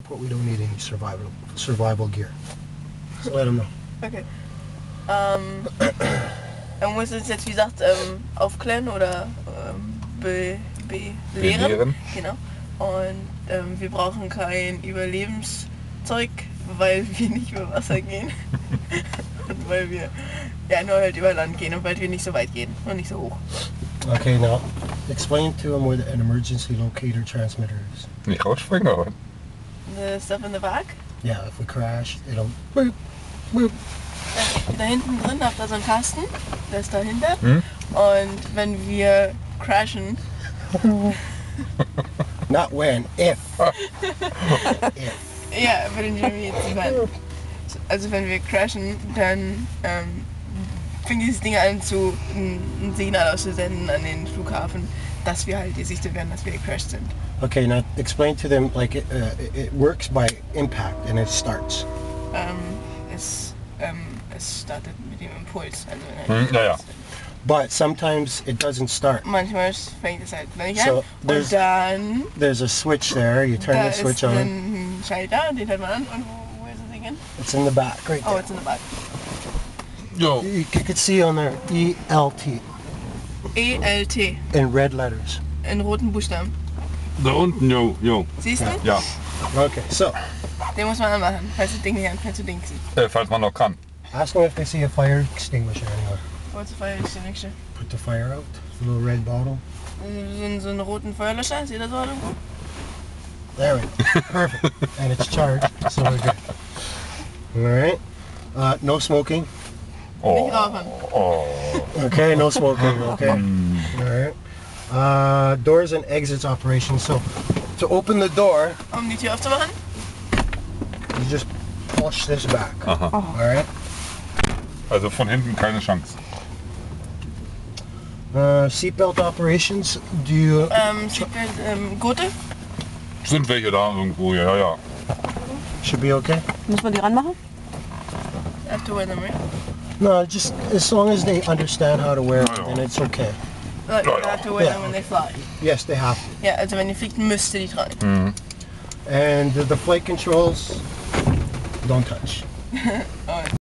But we don't need any survival gear. So let them know. Okay. Er muss uns jetzt, wie gesagt, aufklären oder belehren. Genau. Und wir brauchen kein Überlebenszeug, weil wir nicht über Wasser gehen. Und weil wir ja nur halt über Land gehen und weil wir nicht so weit gehen und nicht so hoch. Okay, now explain to them where an emergency locator transmitter is. Nicht rausspringen, aber. The stuff in the back. Yeah, if we crash, it'll boop, boop. Da hinten drin habt ihr so einen Kasten, der ist dahinter. Und wenn wir crashen... Not when, if. If. Ja, für den Jimmy jetzt wenn. Also wenn wir crashen, dann fängt dieses Ding an ein Signal auszusenden an den Flughafen, dass wir halt gesichtet werden, dass wir gecrashed sind. Okay, now explain to them like it works by impact and it starts. Es startet mit dem Impuls. Also Ja. But sometimes it doesn't start. Manchmal fängt es halt nicht an. So Und dann... there's a switch there, you turn the switch on. Da ist ein Schalter, den hat man an. Und wo ist es again? It's in the back, right Oh, there. it's in the back. Jo. You can see on there, ELT. ELT. In red letters. In roten Buchstaben. Da unten, jo. Siehst du? Ja. Okay, so Den muss man anmachen, falls das Ding nicht anfängt zu dingsen. Falls man noch kann. ask them if they see a fire extinguisher anywhere. What's a fire extinguisher? Put the fire out. A little red bottle. So einen roten Feuerlöscher, seht ihr so irgendwo? There we go. Perfect. And it's charged, so we're good. Alright. No smoking. Nicht rauchen. Okay, no smoking, okay. Alright. Doors and exits operation. So to open the door, Die Tür aufzumachen? you just push this back. Aha. Alright. Also von hinten keine Chance. Seatbelt operations. Do you Gurte? Sind welche da irgendwo, ja. should be okay? Muss man die ranmachen? Have to wear them, right? No, just as long as they understand how to wear it, then it's okay. Like, they have to wear them when they fly. Yes, they have to. Ja, also wenn ihr fliegt, müsst ihr die tragen. And the flight controls, don't touch.